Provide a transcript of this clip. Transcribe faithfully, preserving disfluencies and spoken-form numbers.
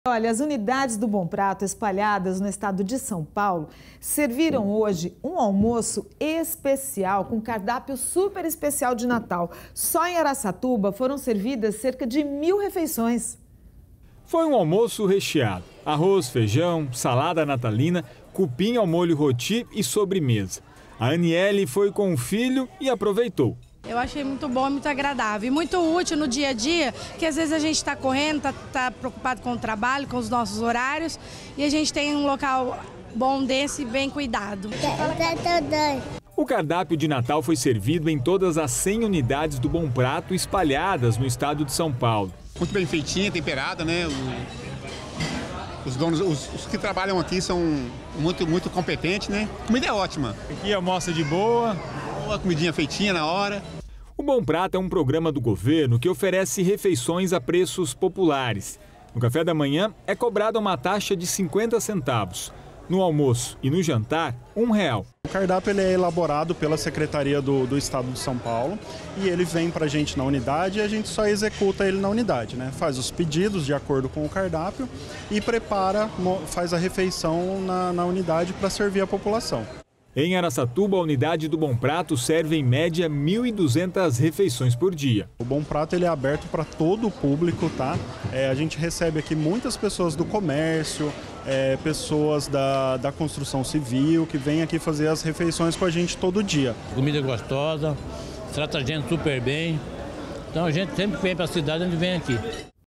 Olha, as unidades do Bom Prato espalhadas no estado de São Paulo serviram hoje um almoço especial com cardápio super especial de Natal. Só em Araçatuba foram servidas cerca de mil refeições. Foi um almoço recheado. Arroz, feijão, salada natalina, cupim ao molho roti e sobremesa. A Aniele foi com o filho e aproveitou. Eu achei muito bom, muito agradável e muito útil no dia a dia, que às vezes a gente está correndo, está tá preocupado com o trabalho, com os nossos horários, e a gente tem um local bom desse, bem cuidado. O cardápio de Natal foi servido em todas as cem unidades do Bom Prato espalhadas no estado de São Paulo. Muito bem feitinha, temperada, né? Os donos, os, os que trabalham aqui são muito, muito competentes, né? A comida é ótima. Aqui almoça de boa. Uma comidinha feitinha na hora. O Bom Prato é um programa do governo que oferece refeições a preços populares. No café da manhã é cobrada uma taxa de cinquenta centavos. No almoço e no jantar, um real. O cardápio ele é elaborado pela Secretaria do, do Estado de São Paulo e ele vem para a gente na unidade e a gente só executa ele na unidade, né? Faz os pedidos de acordo com o cardápio e prepara, faz a refeição na, na unidade para servir a população. Em Araçatuba, a unidade do Bom Prato serve em média mil e duzentas refeições por dia. O Bom Prato ele é aberto para todo o público, tá? É, a gente recebe aqui muitas pessoas do comércio, é, pessoas da, da construção civil que vêm aqui fazer as refeições com a gente todo dia. Comida gostosa, trata a gente super bem, então a gente sempre vem para a cidade onde vem aqui.